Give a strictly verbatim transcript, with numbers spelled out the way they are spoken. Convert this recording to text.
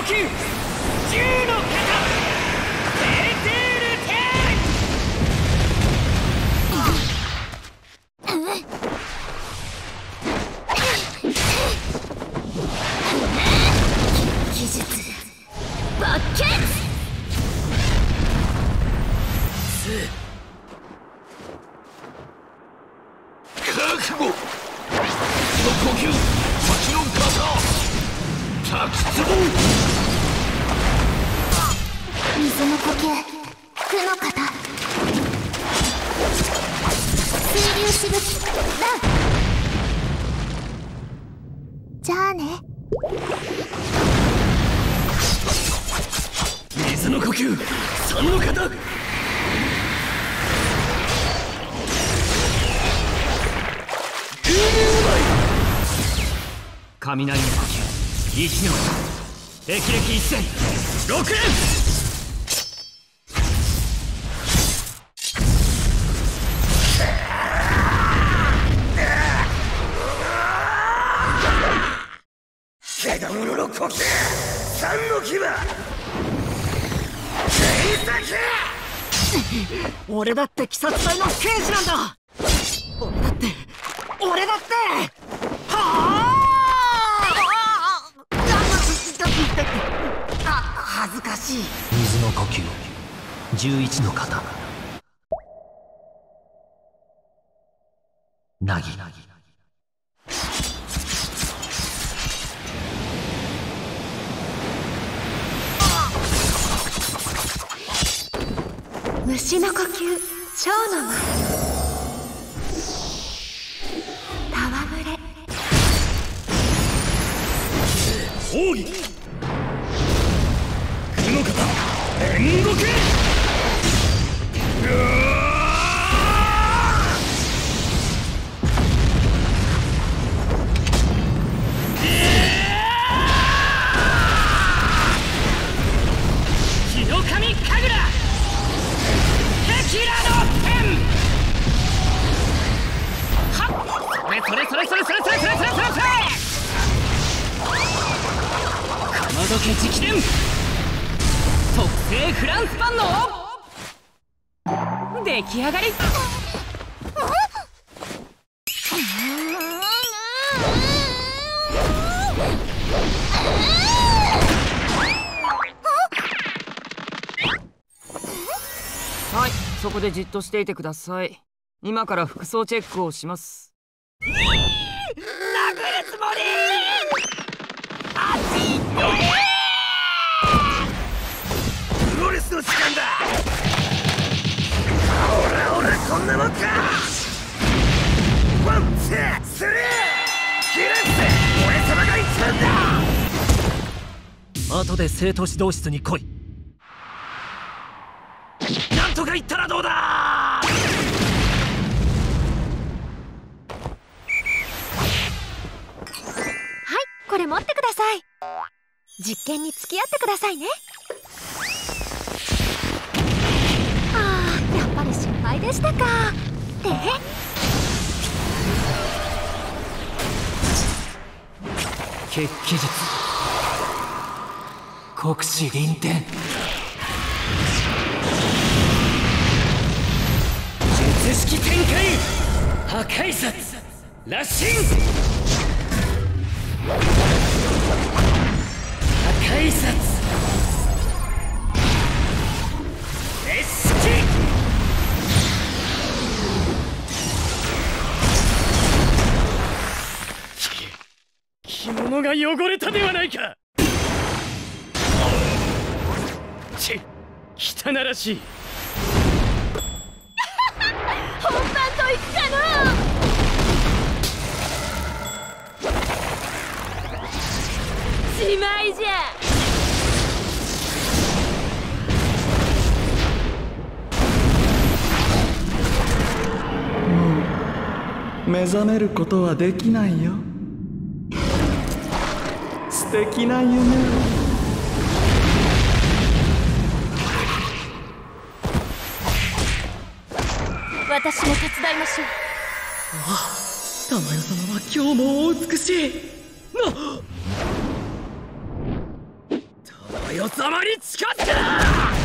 吸じゅうの型エテールテ技術バッケツ覚悟の呼吸八の型滝壺水の呼吸負の型水流しぶきランじゃあね水の呼吸三の型雷の呼吸一の霹靂一戦六連枝物の呼吸三の牙俺だって鬼殺隊の刑事なんだ。俺だって俺だってはあ恥ずかしい。 水の呼吸じゅういちの型なぎ虫の呼吸蝶の舞戯れ奥義九の型煉獄日の神神楽キラの剣はっそれそれそれそれそれそれそれそれそれそれかまどけ直伝特製フランスパンの出来上がり。はい、そこでじっとしていてください。今から服装チェックをします。殴るつもりあっち行ってプロレスの時間だ。オラオラこんなもんか。ワンツースリーキラッセ俺様が一番だ。 後で生徒指導室に来い。 なんとか言ったらどうだ。 はいこれ持ってください。実験に付き合ってくださいね。あーやっぱり失敗でしたか。で血気術国士臨天術式展開破壊殺羅針破壊殺列式着物が汚れたではないか。ち汚らしい。 本番といくかのしまいじゃ。 目覚めることはできないよ。素敵な夢を。 私も手伝いましょう。 ああ、玉代様は今日もお美しい。なよ様に誓った。